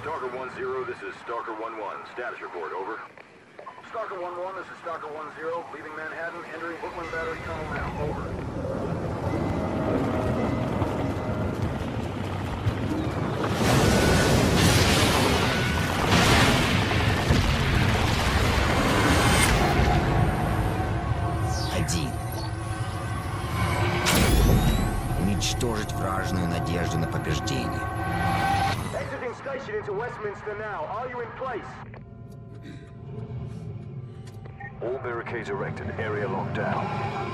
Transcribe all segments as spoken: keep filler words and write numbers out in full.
Stalker one zero, this is Stalker one one. Status report, over. Stalker one one, this is Stalker one zero. Leaving Manhattan, entering Brooklyn Battery Tunnel now, over. Один. Уничтожить вражескую надежду на побеждение. Exiting station into Westminster now. Are you in place? All barricades erected. Area locked down.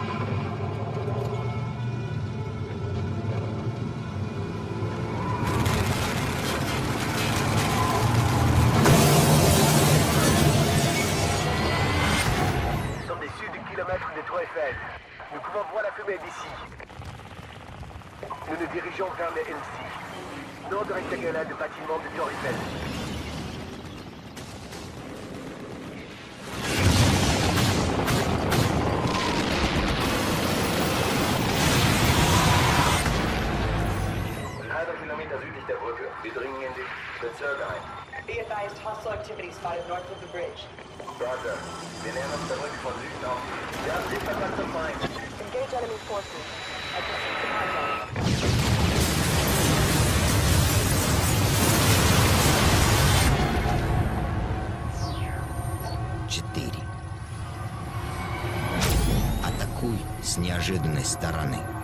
Nous sommes des sud de kilomètres des Tours Eiffel. Nous pouvons voir la fumée d'ici. Nous nous dirigeons vers le N C. Nord rectangulaire du bâtiment de Tour Eiffel. Wir dringen in die Bezirke ein. Be advised, hostile activity spotted north of the bridge. Roger. Wir nähern uns zurück von Süden aus. Wir haben Sichtkontakt zum Feind. Engage enemy forces. I can see the contact. Четыре. Атакуй с неожиданной стороны.